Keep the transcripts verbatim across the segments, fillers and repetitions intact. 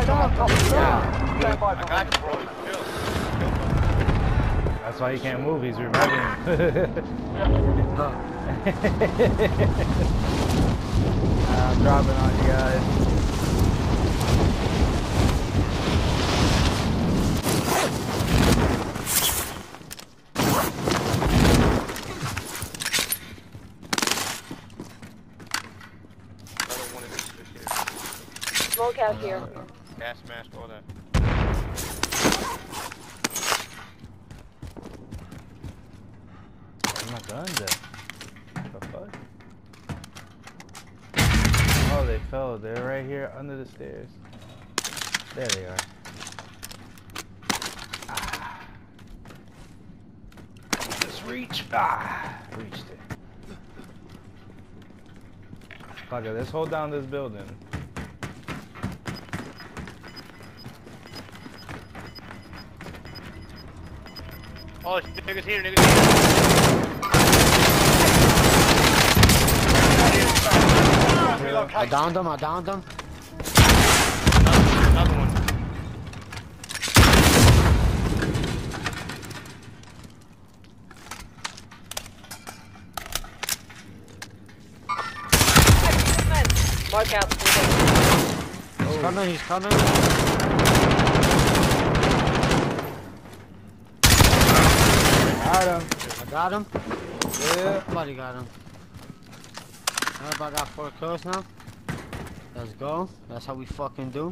That's why he can't move, he's reviving him. I'm dropping on you guys. Smoke out here. Gas mask, all that. Where's my guns at? What the fuck? Oh, they fell. They're right here under the stairs. There they are. Ah. Just reach. Ah, reached it. Fuck it, let's hold down this building. Oh, niggas here, niggas here. I downed him, I downed him. Another one. Mark out. He's coming, he's coming. Got him. I got him. Yeah. Somebody got him. Everybody got four kills now. Let's go. That's how we fucking do.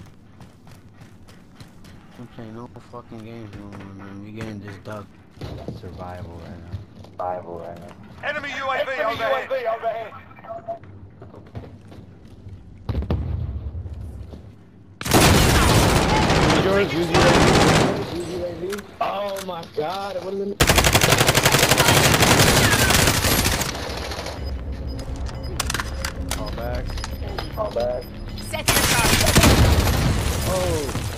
I'm playing no fucking games no more, man. We getting this dub. Survival right now. Survival right now. Enemy U A V overhead. overhead. Yours, use U A V. Oh my god, what is it? Fall back. Fall back. Set your car. Oh.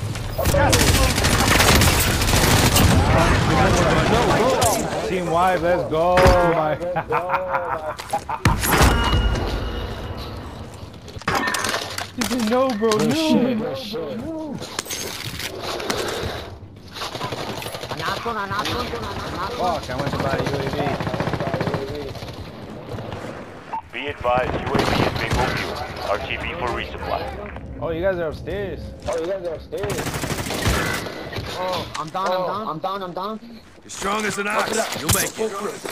Team wide, let's go. My You didn't know, bro. No. Shit, no. Shit. No. I knocked one, I knocked one, I knocked one. Fuck, I went to buy a U A V. Be advised, U A V is bingo fuel. R T B for resupply. Oh, you guys are upstairs. Oh, you guys are upstairs. Oh, I'm down, oh, I'm down, I'm down, I'm down. You're strong as an ox. You'll make it.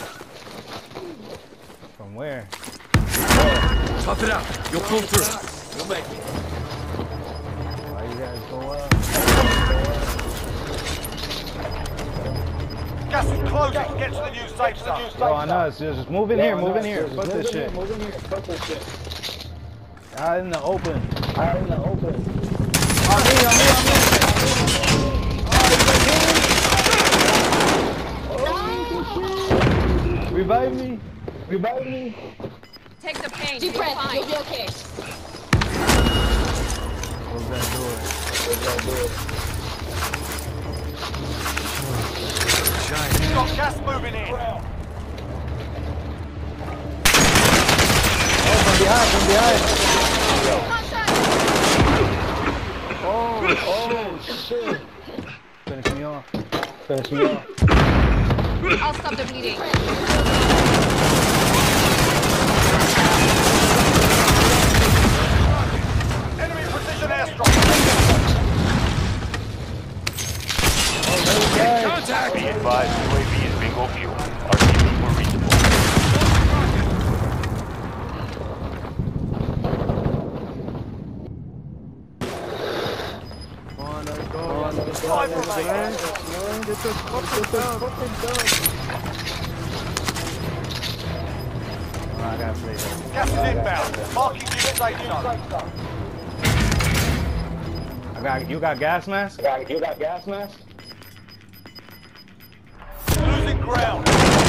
From where? Tough it out. You'll pull through. You'll make it. Why you guys go up? Gas is closing. Get to the new safe zone. Yo, I know. It's just move in here. Move in here. Fuck this shit. Move in here, fuck this shit. Out in the open. Out in the open. On me, on me, on me. Revive me. Revive me. Take the pain. Deep breath. You'll be okay. Close that door. Close that door. Shine. Got gas moving in. Oh, from behind, from behind. Oh, oh, shit. Finish me off. Finish me off. I'll stop the bleeding. Enemy precision airstrike. Contact! Be advised, U A V is bingo fuel. R T B for resupply. Come on, let's go. Let's go. Five Let's remain. go. Get this fucking done. Fucking done. Oh, I gotta play that. Gas is inbound. Marking new safe zone. I got, you got gas mask? You got gas mask? Losing ground.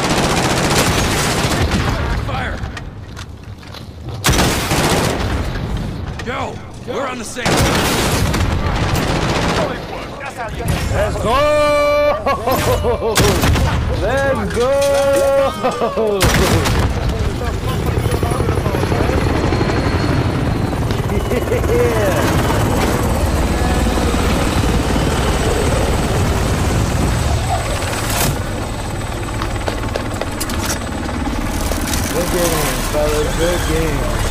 Fire! Go! We're on the same. Solid work. That's how you get Let's go! Let's go! Yeah! game, fellas. Good game.